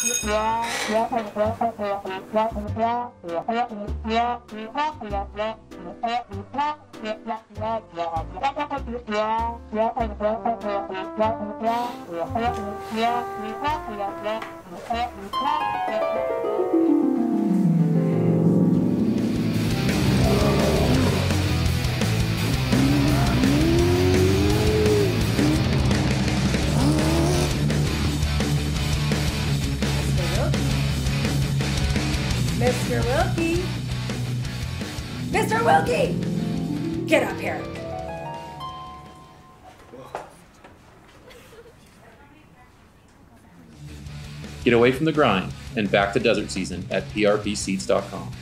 Mr. Wilkie! Mr. Wilkie! Get up here. Get away from the grind and back to desert season at prpseeds.com.